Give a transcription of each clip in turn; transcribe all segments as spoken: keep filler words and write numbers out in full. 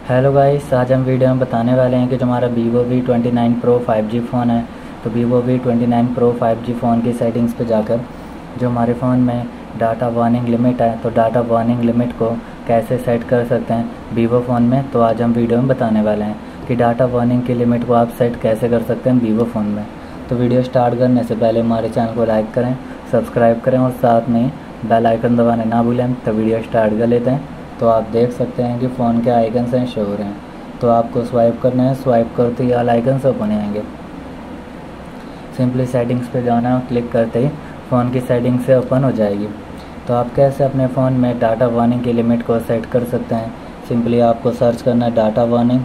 Hello guys, आज हम video में बताने वाले हैं कि जो हमारा Vivo V twenty nine Pro five G phone है, तो Vivo V twenty nine Pro five G phone की सेटिंग्स पे जाकर जो हमारे फ़ोन में डाटा वार्निंग लिमिट है, तो डाटा वार्निंग लिमिट को कैसे सेट कर सकते हैं वीवो फ़ोन में। तो आज हम वीडियो में बताने वाले हैं कि डाटा वार्निंग की लिमिट को आप सेट कैसे कर सकते हैं वीवो फ़ोन में। तो वीडियो स्टार्ट करने से पहले हमारे चैनल को लाइक करें, सब्सक्राइब करें और साथ में बेल आइकन दबाना ना भूलें। तो वीडियो स्टार्ट कर लेते हैं। तो आप देख सकते हैं कि फ़ोन के आइकन्स हैं शो हो रहे हैं, तो आपको स्वाइप करना है। स्वाइप करते ही ऑल आइकन्स ओपन आएंगे। सिंपली सेटिंग्स पे जाना है, क्लिक करते ही फ़ोन की सेटिंग से ओपन हो जाएगी। तो आप कैसे अपने फ़ोन में डाटा वार्निंग की लिमिट को सेट कर सकते हैं, सिंपली आपको सर्च करना है डाटा वार्निंग।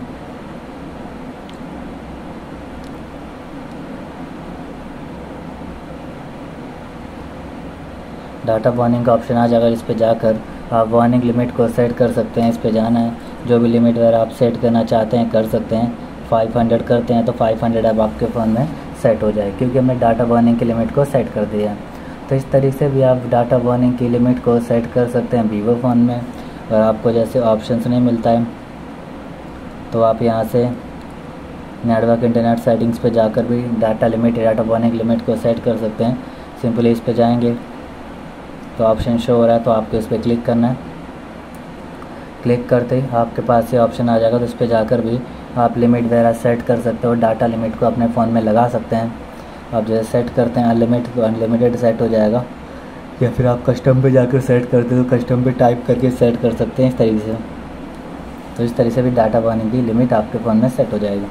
डाटा वार्निंग का ऑप्शन आ जाएगा, इस पर जाकर आप वार्निंग लिमिट को सेट कर सकते हैं। इस पे जाना है, जो भी लिमिट वगैरह आप सेट करना चाहते हैं कर सकते हैं। फाइव हंड्रेड करते हैं तो फाइव हंड्रेड अब आपके फ़ोन में सेट हो जाए, क्योंकि हमने डाटा वार्निंग की लिमिट को सेट कर दिया है। तो इस तरीके से भी आप डाटा वार्निंग की लिमिट को सेट कर सकते हैं वीवो फ़ोन में। और आपको जैसे ऑप्शंस नहीं मिलता है तो आप यहाँ से नेटवर्क इंटरनेट सेटिंग्स पे जाकर भी data limit data warning limit को सेट कर सकते हैं। सिंपली इस पे जाएंगे तो ऑप्शन शो हो रहा है, तो आपको इस पर क्लिक करना है। क्लिक करते ही आपके पास ये ऑप्शन आ जाएगा, तो इस पर जाकर भी आप लिमिट वगैरह सेट कर सकते हो, डाटा लिमिट को अपने फ़ोन में लगा सकते हैं। आप जैसे सेट करते हैं अनलिमिटेड तो अनलिमिटेड सेट हो जाएगा, या फिर आप कस्टम पे जाकर सेट करते हो तो कस्टम पे टाइप करके सेट कर सकते हैं इस तरीके से। तो इस तरीके से भी डाटा वार्निंग की लिमिट आपके फ़ोन में सेट हो जाएगी।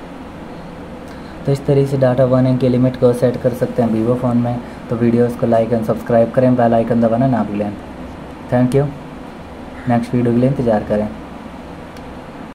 तो इस तरीके से डाटा वार्निंग की लिमिट को सेट कर सकते हैं वीवो फ़ोन में। तो वीडियोस को लाइक एंड सब्सक्राइब करें, बेल आइकन दबाना ना भूलें। Thank you. नेक्स्ट वीडियो के लिए इंतज़ार करें।